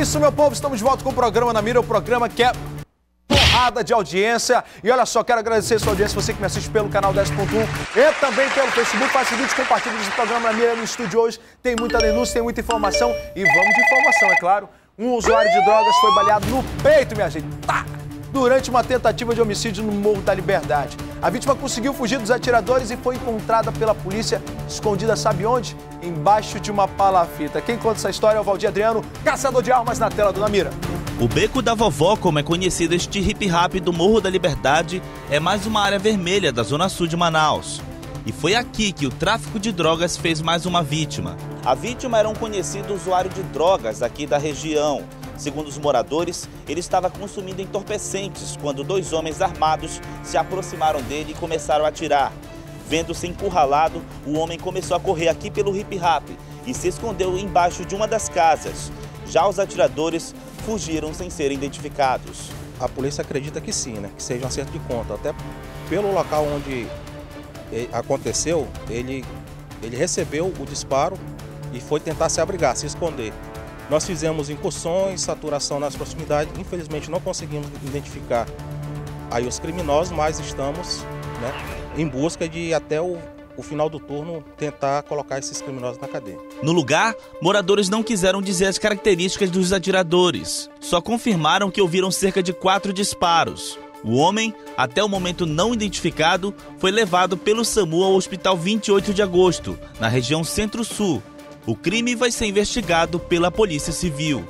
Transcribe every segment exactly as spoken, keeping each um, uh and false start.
isso, meu povo, estamos de volta com o programa Na Mira, o programa que é porrada de audiência. E olha só, quero agradecer a sua audiência, você que me assiste pelo canal dez ponto um e também pelo Facebook. Faça o seguinte, compartilhe esse programa Na Mira no estúdio hoje. Tem muita denúncia, tem muita informação e vamos de informação, é claro. Um usuário de drogas foi baleado no peito, minha gente, tá, durante uma tentativa de homicídio no Morro da Liberdade. A vítima conseguiu fugir dos atiradores e foi encontrada pela polícia escondida, sabe onde? Embaixo de uma palafita. Quem conta essa história é o Valdir Adriano, caçador de armas na tela do Na Mira. O Beco da Vovó, como é conhecido este hip-hop do Morro da Liberdade, é mais uma área vermelha da zona sul de Manaus. E foi aqui que o tráfico de drogas fez mais uma vítima. A vítima era um conhecido usuário de drogas aqui da região. Segundo os moradores, ele estava consumindo entorpecentes quando dois homens armados se aproximaram dele e começaram a atirar. Vendo-se encurralado, o homem começou a correr aqui pelo hip-hop e se escondeu embaixo de uma das casas. Já os atiradores fugiram sem serem identificados. A polícia acredita que sim, né? Que seja um acerto de conta. Até pelo local onde aconteceu, ele, ele recebeu o disparo e foi tentar se abrigar, se esconder. Nós fizemos incursões, saturação nas proximidades, infelizmente não conseguimos identificar aí os criminosos, mas estamos, né, em busca de até o, o final do turno tentar colocar esses criminosos na cadeia. No lugar, moradores não quiseram dizer as características dos atiradores, só confirmaram que ouviram cerca de quatro disparos. O homem, até o momento não identificado, foi levado pelo SAMU ao Hospital vinte e oito de agosto, na região Centro-Sul. O crime vai ser investigado pela Polícia Civil.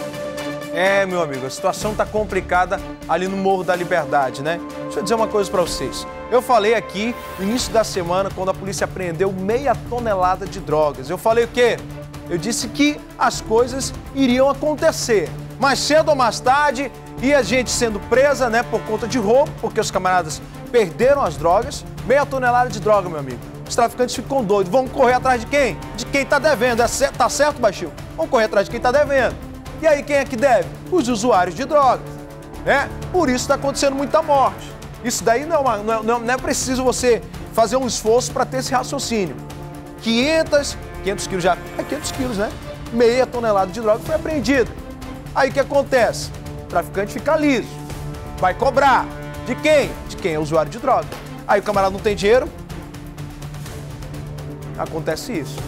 É, meu amigo, a situação tá complicada ali no Morro da Liberdade, né? Deixa eu dizer uma coisa para vocês. Eu falei aqui no início da semana, quando a polícia apreendeu meia tonelada de drogas. Eu falei o quê? Eu disse que as coisas iriam acontecer. Mais cedo ou mais tarde, e a gente sendo presa, né, por conta de roubo, porque os camaradas perderam as drogas. Meia tonelada de droga, meu amigo. Os traficantes ficam doidos. Vão correr atrás de quem? De quem tá devendo. É certo, tá certo, Baixinho? Vão correr atrás de quem tá devendo. E aí, quem é que deve? Os usuários de drogas, né? Por isso está acontecendo muita morte. Isso daí não é, uma, não, é, não é preciso você fazer um esforço para ter esse raciocínio. quinhentos, quinhentos quilos já, é quinhentos quilos, né? Meia tonelada de droga foi apreendida. Aí o que acontece? O traficante fica liso. Vai cobrar. De quem? De quem é usuário de droga. Aí o camarada não tem dinheiro. Acontece isso.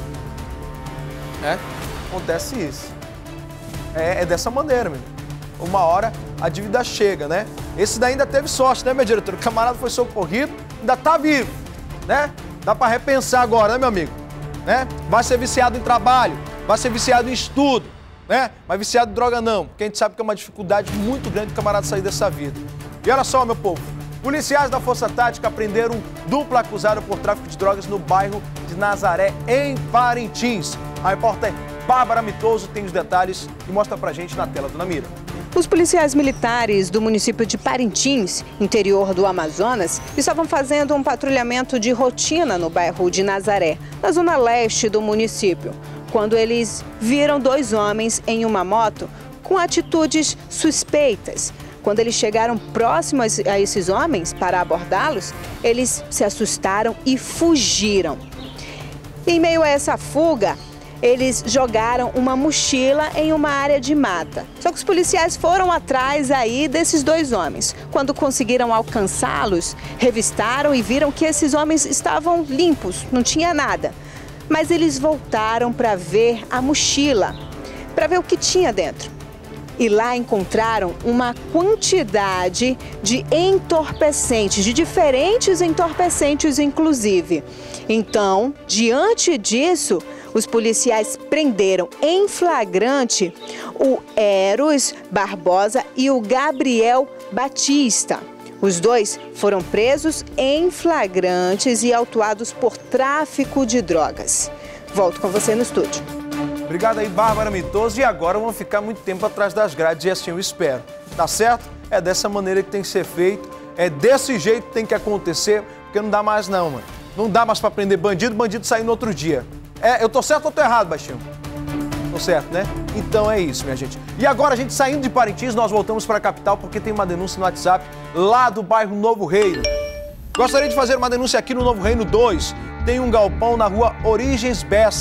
É? Acontece isso. É, é dessa maneira, meu. Uma hora a dívida chega, né? Esse daí ainda teve sorte, né, meu diretor? O camarada foi socorrido, ainda tá vivo, né? Dá para repensar agora, né, meu amigo? Né? Vai ser viciado em trabalho, vai ser viciado em estudo, né? Mas viciado em droga não, porque a gente sabe que é uma dificuldade muito grande do camarada sair dessa vida. E olha só, meu povo, policiais da Força Tática prenderam um duplo acusado por tráfico de drogas no bairro de Nazaré, em Parintins. A repórter Bárbara Mitoso tem os detalhes e mostra pra gente na tela do Na Mira. Os policiais militares do município de Parintins, interior do Amazonas, estavam fazendo um patrulhamento de rotina no bairro de Nazaré, na zona leste do município, quando eles viram dois homens em uma moto com atitudes suspeitas. Quando eles chegaram próximos a esses homens para abordá-los, eles se assustaram e fugiram. Em meio a essa fuga, eles jogaram uma mochila em uma área de mata. Só que os policiais foram atrás aí desses dois homens. Quando conseguiram alcançá-los, revistaram e viram que esses homens estavam limpos, não tinha nada. Mas eles voltaram para ver a mochila, para ver o que tinha dentro. E lá encontraram uma quantidade de entorpecentes, de diferentes entorpecentes, inclusive. Então, diante disso, os policiais prenderam em flagrante o Eros Barbosa e o Gabriel Batista. Os dois foram presos em flagrantes e autuados por tráfico de drogas. Volto com você no estúdio. Obrigado aí, Bárbara Mitoso. E agora vamos ficar muito tempo atrás das grades e assim eu espero. Tá certo? É dessa maneira que tem que ser feito. É desse jeito que tem que acontecer, porque não dá mais não, mano. Não dá mais pra prender bandido, bandido sair no outro dia. É, eu tô certo ou tô errado, Baixinho? Tô certo, né? Então é isso, minha gente. E agora, a gente saindo de Parintins, nós voltamos para a capital porque tem uma denúncia no WhatsApp lá do bairro Novo Reino. Gostaria de fazer uma denúncia aqui no Novo Reino dois. Tem um galpão na rua Origens Bessa.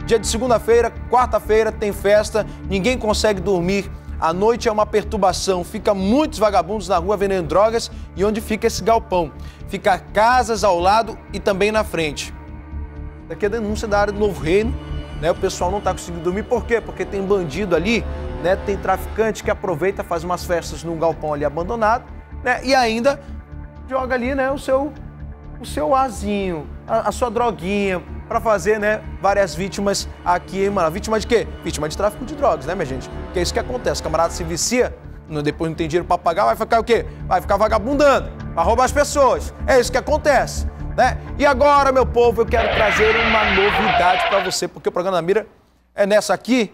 Dia de segunda-feira, quarta-feira tem festa, ninguém consegue dormir. A noite é uma perturbação, fica muitos vagabundos na rua vendendo drogas. E onde fica esse galpão? Fica casas ao lado e também na frente. Daqui é a denúncia da área do Novo Reino, né? O pessoal não está conseguindo dormir, por quê? Porque tem bandido ali, né? Tem traficante que aproveita, faz umas festas num galpão ali abandonado, né? E ainda joga ali, né, o seu, o seu azinho, a, a sua droguinha, para fazer, né, várias vítimas aqui, mano. Vítima de quê? Vítima de tráfico de drogas, né, minha gente? Que é isso que acontece. O camarada se vicia, depois não tem dinheiro para pagar, vai ficar o quê? Vai ficar vagabundando, vai roubar as pessoas. É isso que acontece, né? E agora, meu povo, eu quero trazer uma novidade para você, porque o programa da Mira é nessa aqui.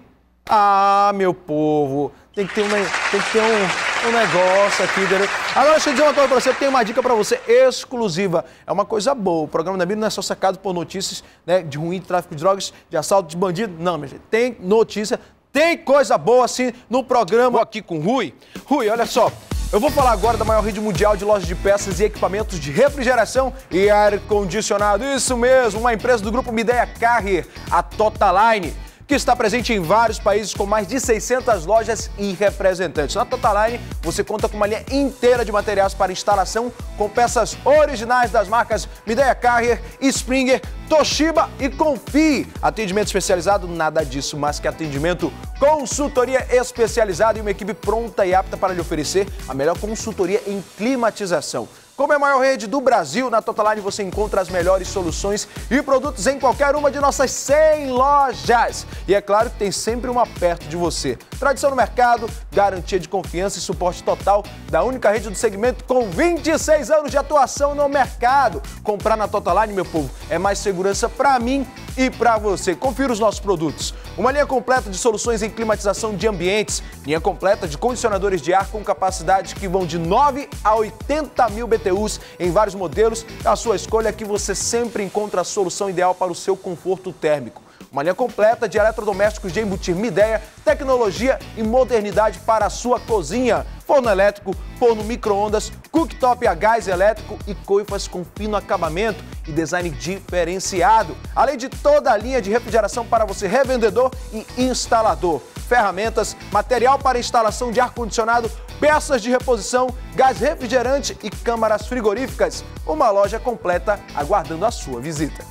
Ah, meu povo, tem que ter, uma, tem que ter um, um negócio aqui. Entendeu? Agora, deixa eu dizer uma coisa pra você, tem uma dica pra você exclusiva. É uma coisa boa. O programa da Mira não é só cercado por notícias, né, de ruim, de tráfico de drogas, de assalto, de bandido. Não, minha gente, tem notícia, tem coisa boa assim no programa. Vou aqui com o Rui. Rui, olha só. Eu vou falar agora da maior rede mundial de lojas de peças e equipamentos de refrigeração e ar-condicionado. Isso mesmo, uma empresa do grupo Midea Carrier, a Totaline, que está presente em vários países com mais de seiscentas lojas e representantes. Na Totaline, você conta com uma linha inteira de materiais para instalação, com peças originais das marcas Midea Carrier, Springer, Toshiba e Confie. Atendimento especializado, nada disso, mas que atendimento, consultoria especializada e uma equipe pronta e apta para lhe oferecer a melhor consultoria em climatização. Como é a maior rede do Brasil, na Totaline você encontra as melhores soluções e produtos em qualquer uma de nossas cem lojas. E é claro que tem sempre uma perto de você. Tradição no mercado, garantia de confiança e suporte total da única rede do segmento com vinte e seis anos de atuação no mercado. Comprar na Totaline, meu povo, é mais segurança para mim e para você. Confira os nossos produtos. Uma linha completa de soluções em climatização de ambientes, linha completa de condicionadores de ar com capacidade que vão de nove a oitenta mil B T Us em vários modelos. A sua escolha é que você sempre encontra a solução ideal para o seu conforto térmico. Uma linha completa de eletrodomésticos de embutir Midea, tecnologia e modernidade para a sua cozinha. Forno elétrico, forno micro-ondas, cooktop a gás elétrico e coifas com fino acabamento e design diferenciado. Além de toda a linha de refrigeração para você, revendedor e instalador. Ferramentas, material para instalação de ar-condicionado, peças de reposição, gás refrigerante e câmaras frigoríficas. Uma loja completa aguardando a sua visita.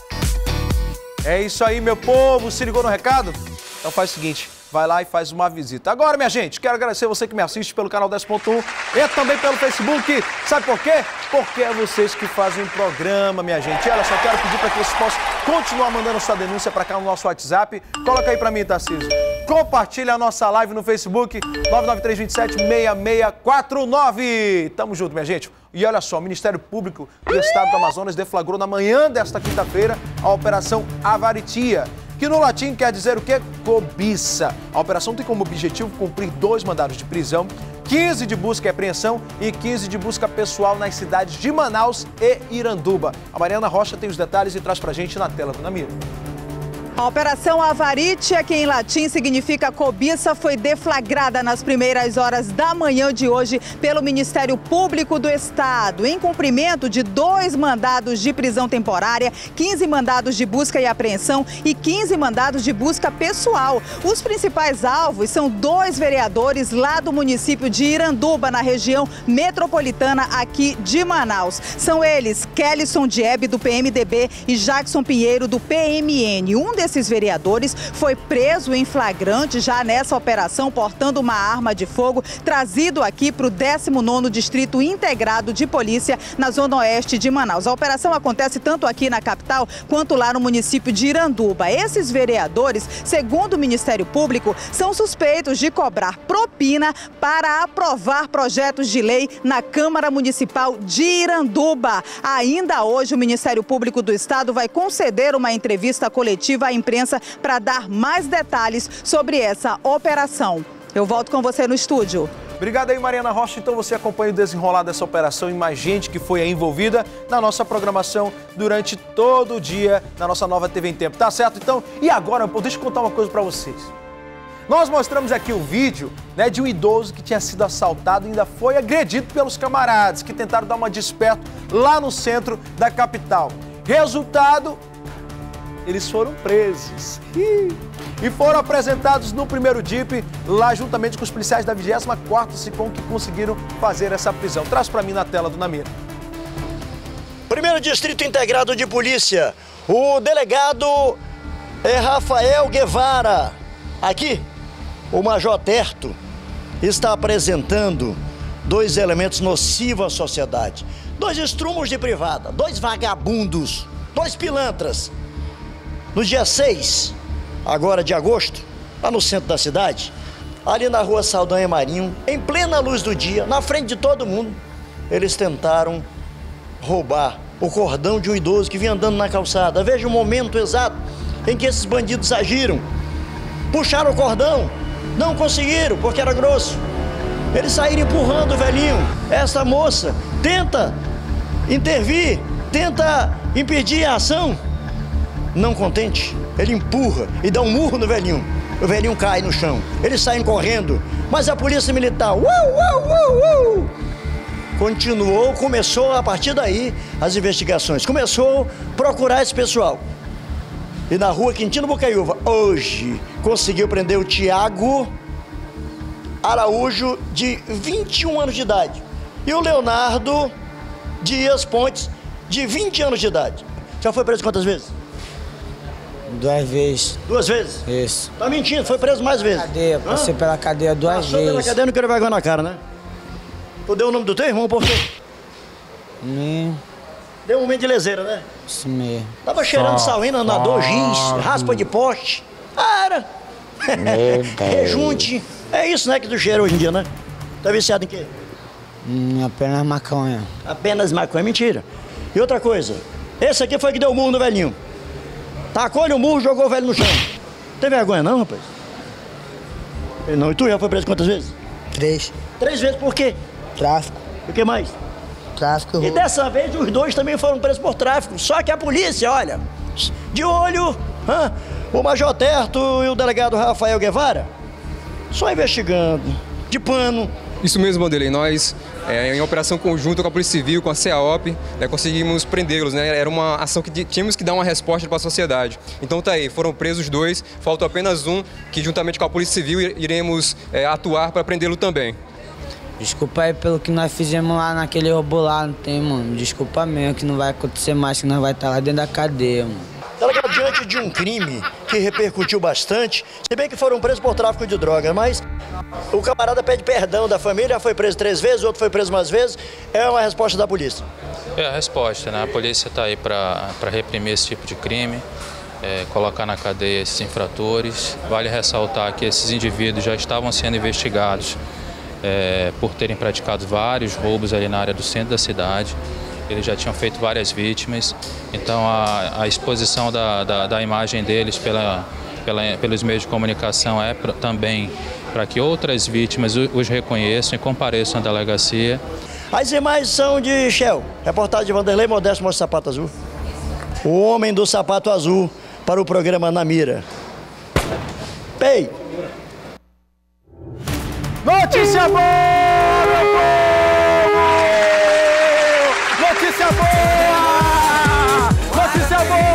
É isso aí, meu povo. Se ligou no recado? Então faz o seguinte, vai lá e faz uma visita. Agora, minha gente, quero agradecer você que me assiste pelo canal dez ponto um e também pelo Facebook. Sabe por quê? Porque é vocês que fazem o programa, minha gente. E olha só, quero pedir para que vocês possam continuar mandando sua denúncia para cá no nosso WhatsApp. Coloca aí para mim, Tarcísio. Compartilha a nossa live no Facebook, nove nove três dois sete, seis seis quatro nove. Tamo junto, minha gente. E olha só, o Ministério Público do Estado do Amazonas deflagrou na manhã desta quinta-feira a Operação Avaritia, que no latim quer dizer o quê? Cobiça. A operação tem como objetivo cumprir dois mandados de prisão, quinze de busca e apreensão e quinze de busca pessoal nas cidades de Manaus e Iranduba. A Mariana Rocha tem os detalhes e traz pra gente na tela do Namiro. A Operação Avaritia, que em latim significa cobiça, foi deflagrada nas primeiras horas da manhã de hoje pelo Ministério Público do Estado, em cumprimento de dois mandados de prisão temporária, quinze mandados de busca e apreensão e quinze mandados de busca pessoal. Os principais alvos são dois vereadores lá do município de Iranduba, na região metropolitana aqui de Manaus. São eles Kellyson Diebe, do P M D B, e Jackson Pinheiro, do P M N. Um desses vereadores foi preso em flagrante já nessa operação, portando uma arma de fogo, trazido aqui para o décimo nono Distrito Integrado de Polícia, na zona oeste de Manaus. A operação acontece tanto aqui na capital quanto lá no município de Iranduba. Esses vereadores, segundo o Ministério Público, são suspeitos de cobrar propina para aprovar projetos de lei na Câmara Municipal de Iranduba. Ainda hoje, o Ministério Público do Estado vai conceder uma entrevista coletiva à imprensa para dar mais detalhes sobre essa operação. Eu volto com você no estúdio. Obrigado aí, Mariana Rocha. Então você acompanha o desenrolar dessa operação e mais gente que foi envolvida na nossa programação durante todo o dia na nossa nova T V em Tempo. Tá certo? Então, e agora, deixa eu contar uma coisa para vocês. Nós mostramos aqui o vídeo, né, de um idoso que tinha sido assaltado e ainda foi agredido pelos camaradas que tentaram dar uma desperto lá no centro da capital. Resultado, eles foram presos. E foram apresentados no primeiro D I P, lá juntamente com os policiais da vigésima quarta SICOM que conseguiram fazer essa prisão. Traz para mim na tela do Namira. Primeiro Distrito Integrado de Polícia, o delegado é Rafael Guevara. Aqui, o Major Terto está apresentando dois elementos nocivos à sociedade. Dois estrumos de privada, dois vagabundos, dois pilantras. No dia seis, agora de agosto, lá no centro da cidade, ali na rua Saldanha Marinho, em plena luz do dia, na frente de todo mundo, eles tentaram roubar o cordão de um idoso que vinha andando na calçada. Veja o momento exato em que esses bandidos agiram. Puxaram o cordão, não conseguiram porque era grosso. Eles saíram empurrando o velhinho. Essa moça tenta intervir, tenta impedir a ação. Não contente, ele empurra e dá um murro no velhinho. O velhinho cai no chão. Eles saem correndo, mas a polícia militar, uau, uau, uau, uau, continuou, começou a partir daí as investigações. Começou a procurar esse pessoal. E na rua Quintino Bocaiúva, hoje, conseguiu prender o Tiago Araújo, de vinte e um anos de idade. E o Leonardo Dias Pontes, de vinte anos de idade. Já foi preso quantas vezes? Duas vezes. Duas vezes? Isso. Tá mentindo, foi preso mais vezes. Cadeia, passei pela cadeia duas Passou vezes. pela cadeia, não quero vergonha na cara, né? Tu deu o nome do teu irmão por quê? Me... Deu um momento de leseira, né? Isso mesmo. Tava cheirando salina, nador, giz, raspa de poste. Ah, era. Rejunte. É isso, né, que tu cheira hoje em dia, né? Tá viciado em quê? Hum, apenas maconha. Apenas maconha, mentira. E outra coisa, esse aqui foi que deu o murro no velhinho. Tacou-lhe o murro, jogou o velho no chão. Tem vergonha não, rapaz? Não, e tu já foi preso quantas vezes? Três. Três vezes por quê? Tráfico. E o que mais? Tráfico e E roubo. dessa vez os dois também foram presos por tráfico. Só que a polícia, olha, de olho, hã? O Major Terto e o delegado Rafael Guevara, só investigando, de pano. Isso mesmo, Vanderlei. Nós, é, em operação conjunta com a Polícia Civil, com a CEAOP, né, conseguimos prendê-los, né? Era uma ação que tínhamos que dar uma resposta para a sociedade. Então tá aí, foram presos dois, falta apenas um, que juntamente com a Polícia Civil iremos é, atuar para prendê-lo também. Desculpa aí pelo que nós fizemos lá naquele robô lá, não tem, mano. Desculpa mesmo, que não vai acontecer mais, que nós vai estar lá dentro da cadeia, mano. Delegado, diante de um crime que repercutiu bastante, se bem que foram presos por tráfico de drogas, mas o camarada pede perdão da família, foi preso três vezes, o outro foi preso mais vezes, é uma resposta da polícia. É a resposta, né? A polícia está aí para reprimir esse tipo de crime, é, colocar na cadeia esses infratores. Vale ressaltar que esses indivíduos já estavam sendo investigados é, por terem praticado vários roubos ali na área do centro da cidade. Eles já tinham feito várias vítimas, então a, a exposição da, da, da imagem deles pela, pela, pelos meios de comunicação é pra, também para que outras vítimas os, os reconheçam e compareçam à delegacia. As imagens são de Shell, reportagem de Vanderlei Modesto Mostra Sapato Azul. O homem do sapato azul para o programa Na Mira. Pei! Notícia boa, meu povo! Notícia boa! Notícia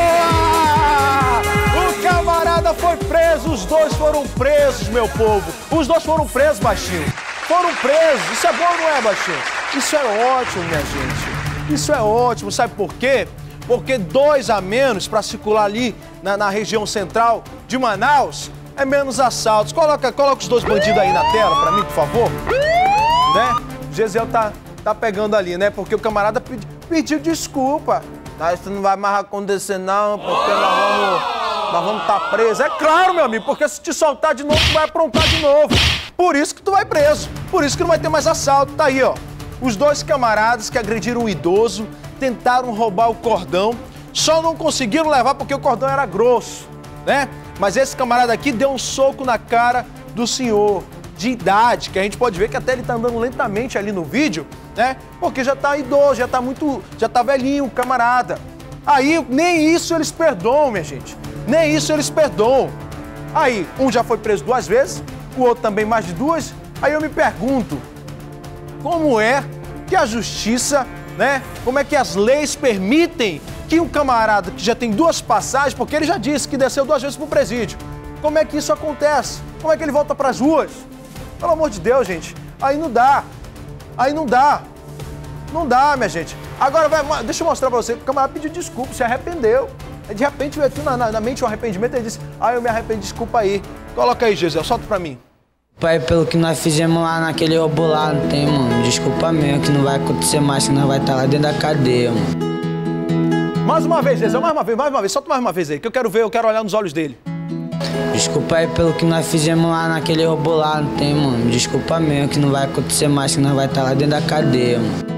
boa! O camarada foi preso, os dois foram presos, meu povo. Os dois foram presos, baixinho. Foram presos. Isso é bom ou não é, baixinho? Isso é ótimo, minha gente. Isso é ótimo. Sabe por quê? Porque dois a menos para circular ali na, na região central de Manaus é menos assaltos. Coloca, coloca os dois bandidos aí na tela para mim, por favor. Né? O Gesiel tá, tá pegando ali, né? Porque o camarada pedi, pediu desculpa. Ah, isso não vai mais acontecer não, porque nós vamos nós vamos estar tá presos. É claro, meu amigo, porque se te soltar de novo, tu vai aprontar de novo. Por isso que tu vai preso. Por isso que não vai ter mais assalto. Tá aí, ó. Os dois camaradas que agrediram um idoso, tentaram roubar o cordão, só não conseguiram levar porque o cordão era grosso, né? Mas esse camarada aqui deu um soco na cara do senhor de idade, que a gente pode ver que até ele tá andando lentamente ali no vídeo, né? Porque já tá idoso, já tá muito, já tá velhinho o camarada. Aí nem isso eles perdoam, minha gente. Nem isso eles perdoam. Aí, um já foi preso duas vezes, o outro também mais de duas. Aí eu me pergunto, como é que a justiça, né? Como é que as leis permitem que o camarada que já tem duas passagens, porque ele já disse que desceu duas vezes pro presídio, como é que isso acontece? Como é que ele volta pras ruas? Pelo amor de Deus, gente, aí não dá. Aí não dá. Não dá, minha gente. Agora, vai, deixa eu mostrar pra você, o camarada pediu desculpa, se arrependeu. De repente, veio na, na, na mente um arrependimento, ele disse, ah, eu me arrependi, desculpa aí. Coloca aí, Gisele, solta pra mim. Pai, pelo que nós fizemos lá naquele roubo lá, não tem, mano. Desculpa mesmo, que não vai acontecer mais, que nós vai estar lá dentro da cadeia, mano. Mais uma vez, Gisele, mais uma vez, mais uma vez, solta mais uma vez aí, que eu quero ver, eu quero olhar nos olhos dele. Desculpa aí pelo que nós fizemos lá naquele roubo lá, não tem, mano. Desculpa mesmo, que não vai acontecer mais, que nós vai estar lá dentro da cadeia, mano.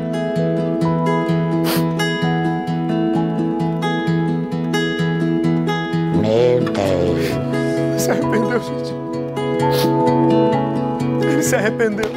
Meu Deus. Se arrependeu, gente. Ele se arrependeu.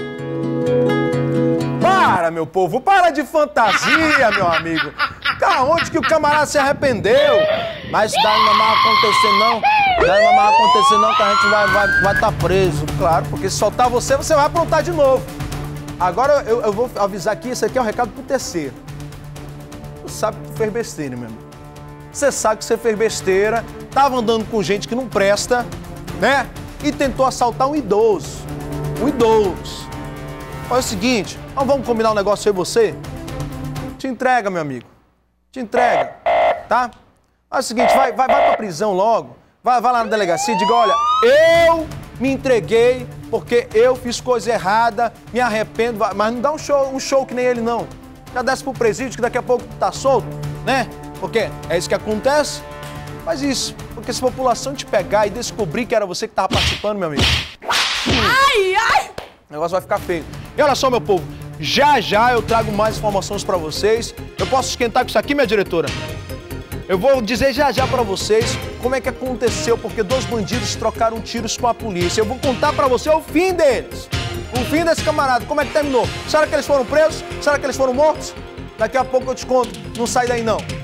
Para, meu povo, para de fantasia, meu amigo. Tá onde que o camarada se arrependeu? Mas isso daí não vai acontecer, não. Daí não vai acontecer, não, que a gente vai estar vai, vai tá preso. Claro, porque se soltar você, você vai aprontar de novo. Agora eu, eu vou avisar aqui, isso aqui é um recado pro terceiro. Tu sabe que tu fez besteira, meu irmão. Você sabe que você fez besteira, tava andando com gente que não presta, né? E tentou assaltar um idoso. Um idoso. Olha o seguinte, então vamos combinar um negócio eu e você? Te entrega, meu amigo. Te entrega, tá? Olha o seguinte, vai, vai, vai pra prisão logo. Vai, vai lá na delegacia e diga, olha, eu me entreguei porque eu fiz coisa errada, me arrependo, mas não dá um show, um show que nem ele, não. Já desce pro presídio que daqui a pouco tu tá solto, né? Porque é isso que acontece. Faz isso, porque se a população te pegar e descobrir que era você que tava participando, meu amigo... Ai, ai! O negócio vai ficar feio. E olha só, meu povo, já já eu trago mais informações pra vocês. Eu posso esquentar com isso aqui, minha diretora? Eu vou dizer já já pra vocês como é que aconteceu, porque dois bandidos trocaram tiros com a polícia. Eu vou contar pra você o fim deles. O fim desse camarada, como é que terminou? Será que eles foram presos? Será que eles foram mortos? Daqui a pouco eu te conto. Não sai daí, não.